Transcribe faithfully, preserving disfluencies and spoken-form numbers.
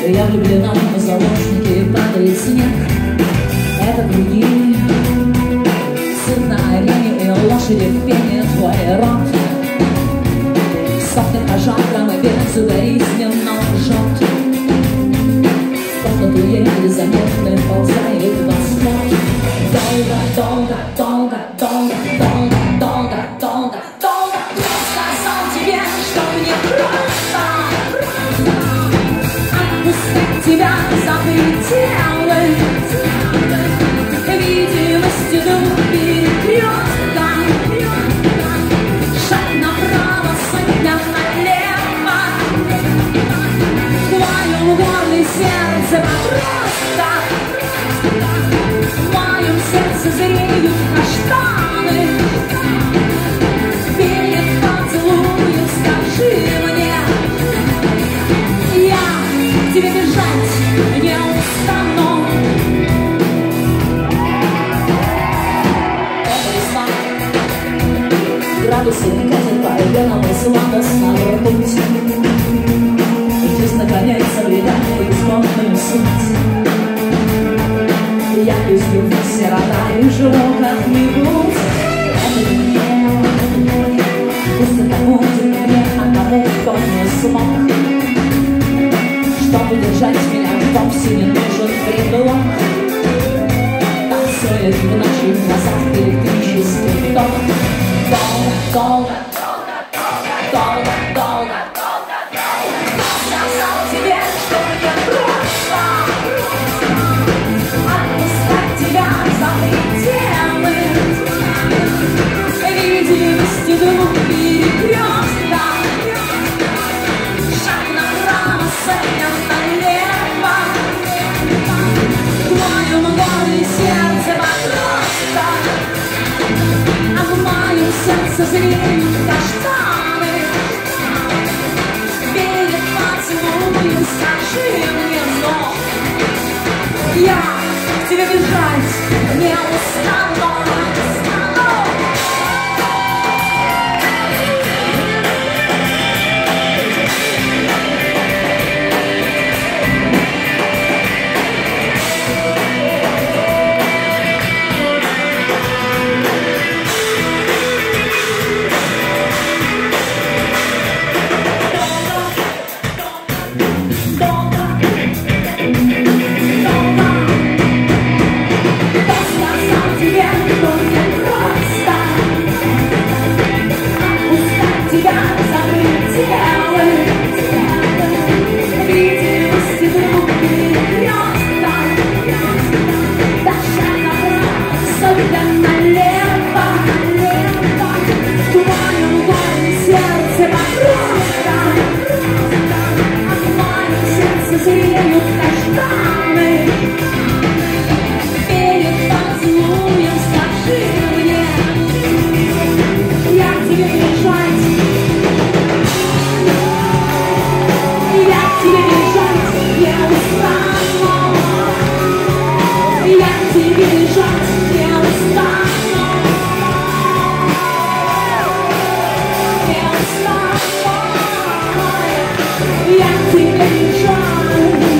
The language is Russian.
Я влюблена, в заложники падает снег. Это круги, суд на арене и лошади в пене. Твой рот сохнет пожаром и безукоризненно лжет. Комнату еле заметно ползает восход. Долго, долго, долго, долго, долго, долго, долго, долго я сказал тебе, что мне просто отпускать тебя за пределы видимости двух перекрестков. Шаг направо, сотня налево. В твоем горле сердце просто. В моем сердце зреют каштаны. Перед поцелуем скажи мне, я тебе бежать не устану. Это весна, градусы катят по венам и сладостного пути. Здесь наконец обретает исполненную суть. Я люблю сирота и живу как-нибудь. Это не мне, пусть это будет мне одному, кто не смог. Чтобы держать меня, вовсе не нужен предлог. Танцует в наших глазах электрический ток. Долго, долго, долго, долго, долго, долго, долго я сказал тебе, что мне просто отпускать тебя за пределы видимости двух перекрестков. Шаг направо, сотня налево. В твоем горле сердце просто, а в моем сердце зреют каштаны. Перед поцелуем скажи мне вновь, я к тебе бежать не устану. Я тебе бежать.